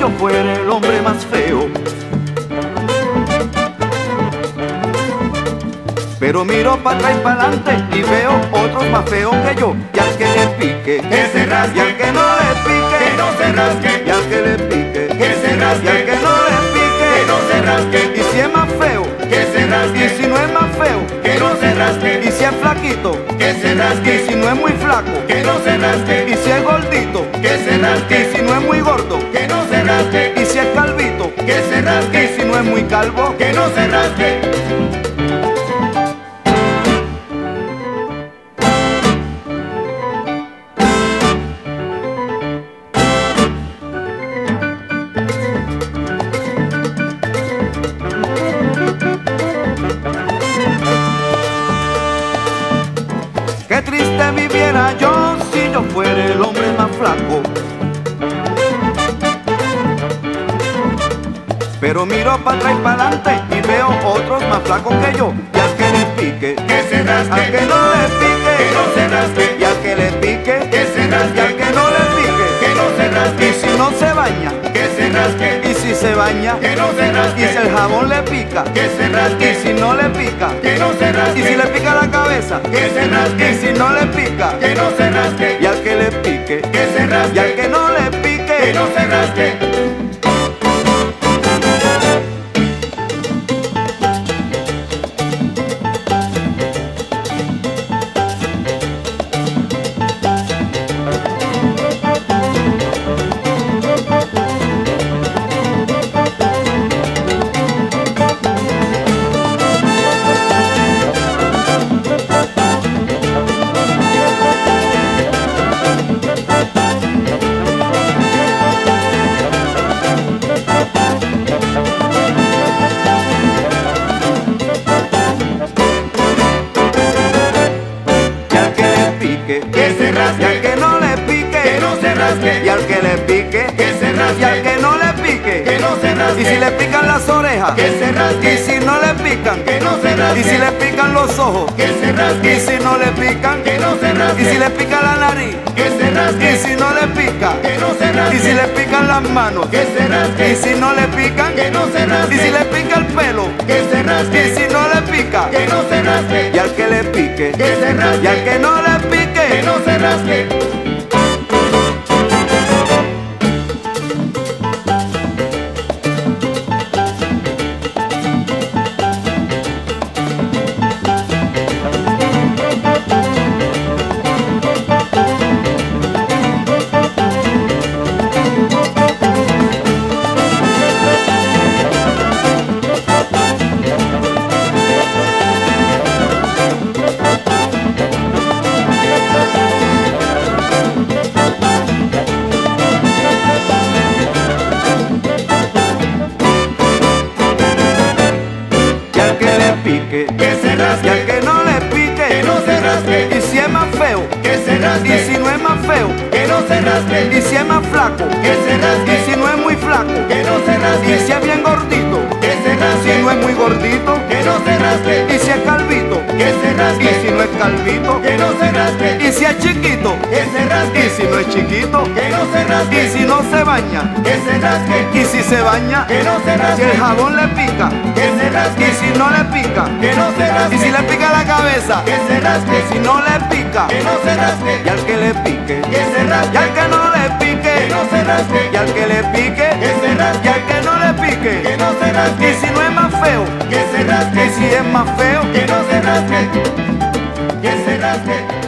yo fuera el hombre más feo. Pero miro para atrás y para adelante y veo otros más feos que yo. Y al que le pique, que se rasque. Y al que no le pique, que no se rasque. Y al que le pique, que se rasque. Y al que no le pique, que no se rasque. Y si es más feo, que se rasque. Y si no es más feo, que no se rasque. Y si es flaquito, que se rasque. Y si no es muy flaco, que no se rasque. Y si es gordito, que se rasque. Y si no es muy gordo, que no se rasque. Y si es calvito, que se rasque. Y si no es muy calvo, que no se rasque. Qué triste viviera yo si yo fuera el hombre más flaco. Pero miro para atrás y para adelante y veo otros más flacos que yo. Y al que le pique, que se rasque. Al que no le pique, que no se rasque. Y al que le pique, que se rasque. Y al que no le pique, que no se rasque. Y si no se baña, que se rasque. Y si se baña, que no se rasque. Y si el jabón le pica, que se rasque. Y si no le pica, que no se rasque. Y si le pica la cabeza, que se rasque. Y si no le pica, que no se rasque. Y al que le pique, que se rasque. Y al que no le pique, que no se rasque. que se rasque. Y al que no le pique, que no se rasque. Y al que le pique, que se rasque. Y al que no le pique, que no se rasque. Y si le pican las orejas, que se rasque. Y si no le pican, que no se rasque. Y si le pican los ojos, que se rasque. Y si no le pican, que no se rasque. Y si le pica la nariz, que se rasque. Y si no le pica, que no se rasque. Y si le pican las manos, que se rasque. Y si no le pican, que no se rasque. Y si le pica el pelo, que se rasque. Y si no le pica, que no se rasque. Y al que le pique, que se rasque. Y al que no le pique, que no se rasque. que se rasque. Y al que no le pique, que no se rasque. Y si es más feo, que se rasque. Y si no es más feo, que no se rasque. Y si es más flaco, que se rasque. Y si no es muy flaco, que no se rasque. Y si es bien gordito, que se rasque. Si no es muy gordito, que no se rasque. Y si es calvito, que se rasque. Y si no es calvito, que no se rasque. Y si es chiquito, que se rasque. Y si no es chiquito, que no se rasque. Y si no se baña, que se rasque. Y si se baña, que no se rasque. Si el jabón le pica, que se rasque. Y si no le pica, que no se rasque. Y si le pica la cabeza, que se rasque. Si no le pica, que no se rasque. Y al que le pique, que se rasque. Y al que no le pique, que no se rasque. Y al que le pique, que se rasque. Y al que no le pique, que no se rasque. Y si no es más feo, que se rasque. Y si es más feo, que no se rasque. Que se rasque.